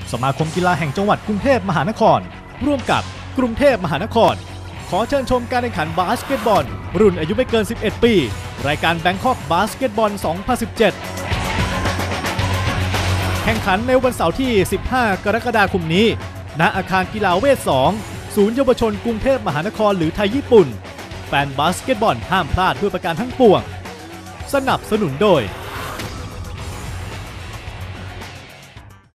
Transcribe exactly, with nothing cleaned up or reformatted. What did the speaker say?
สมาคมกีฬาแห่งจังหวัดกรุงเทพมหานครร่วมกับกรุงเทพมหานครขอเชิญชมการแข่งขันบาสเกตบอลรุ่นอายุไม่เกินสิบเอ็ดปีรายการ Bangkok Basketball สองพันสิบเจ็ด แข่งขันในวันเสาร์ที่สิบห้ากรกฎาคมนี้ณอาคารกีฬาเวทสองศูนย์เยาวชนกรุงเทพมหานครหรือไทยญี่ปุ่นแฟนบาสเกตบอลห้ามพลาดด้วยประการทั้งปวงสนับสนุนโดย